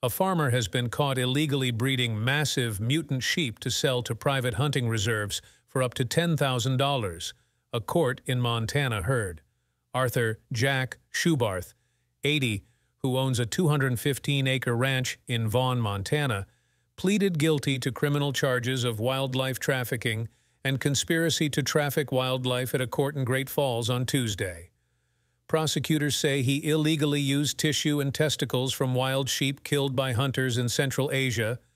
A farmer has been caught illegally breeding massive mutant sheep to sell to private hunting reserves for up to $10,000, a court in Montana heard. Arthur Jack Schubarth, 80, who owns a 215-acre ranch in Vaughn, Montana, pleaded guilty to criminal charges of wildlife trafficking and conspiracy to traffic wildlife at a court in Great Falls on Tuesday. Prosecutors say he illegally used tissue and testicles from wild sheep killed by hunters in Central Asia